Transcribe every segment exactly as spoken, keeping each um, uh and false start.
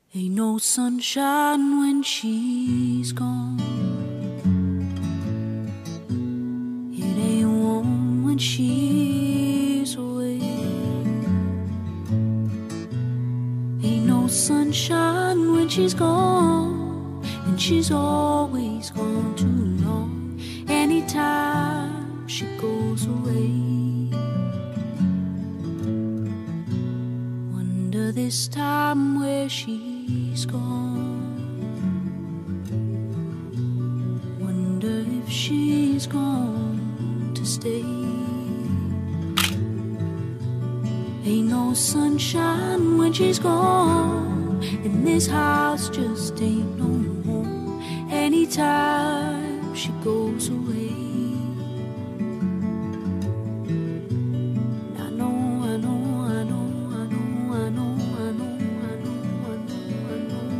Ain't no sunshine when she's gone. It ain't warm when she's away. Ain't no sunshine when she's gone, and she's always gone too long. Anytime she goes away, wonder this time where she's gone. Wonder if she's gone to stay. Ain't no sunshine when she's gone, and this house just ain't no home. Anytime she goes away, I know, I know, I know, I know, I know, I know, I know, I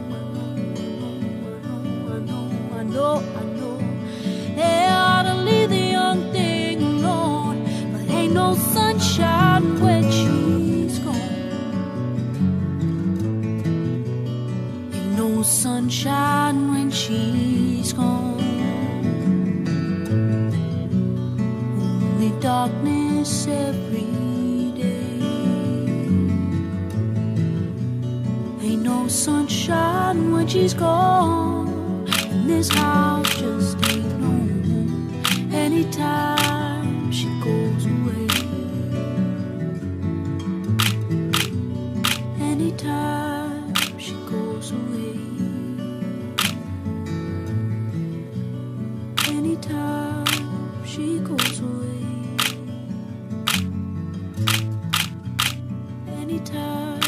know, I know, I know, I know. Hey, I ought to leave the young thing alone, but ain't no sunshine when she's gone. Ain't no sunshine when she's gone. Only darkness every day. Ain't no sunshine when she's gone, and this house just ain't no home. Anytime she goes away, anytime she goes away, anytime she goes away, anytime.